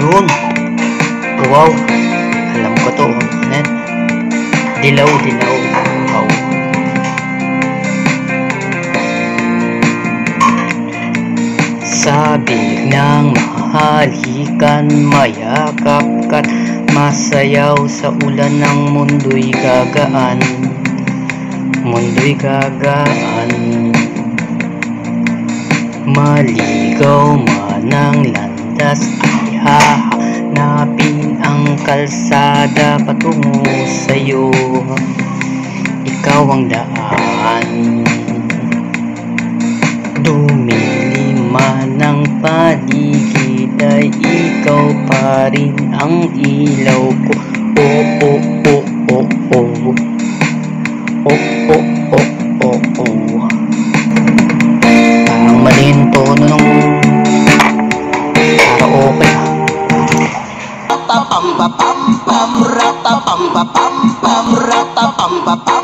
Yun. Wow. Alam ko to. Net. Dilaw. Wow. Sabi ng mahalikan, mayakap ka't masayaw sa ulan ng mundo'y gagaan. Maligaw man ang landas ay hahanapin ang kalsada patungo sa'yo. Ikaw ang daan. Dumiliman ng paligid ay ikaw pa rin ang ilaw ko. Parang mali yung tono ng karaoke. Rata pam pam pam, rata pam pam pam, rata pam pam.